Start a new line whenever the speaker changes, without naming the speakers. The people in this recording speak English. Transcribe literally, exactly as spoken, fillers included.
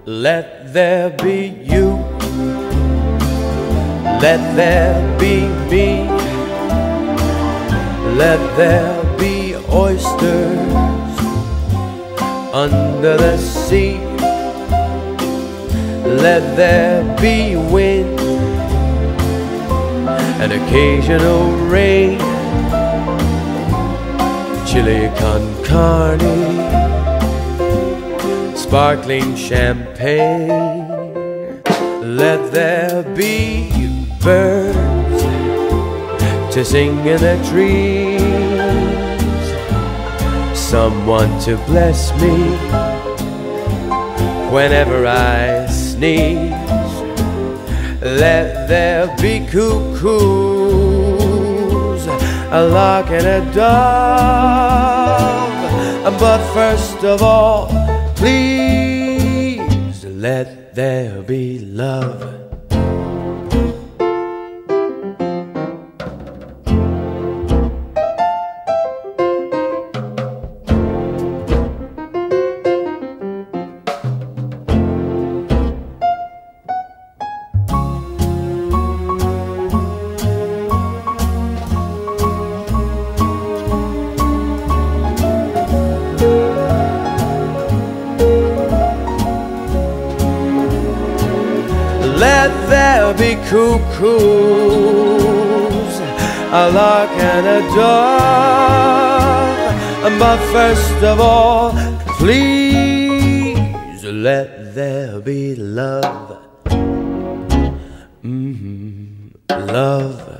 Let there be you, let there be me, let there be oysters under the sea, let there be wind and occasional rain, chili con carne, sparkling champagne. Let there be birds to sing in the trees, someone to bless me whenever I sneeze. Let there be cuckoos, a lark and a dove, but first of all, please let there be love. Let there be cuckoos, a lark and a dove, but first of all, please let there be love. Mm-hmm. Love.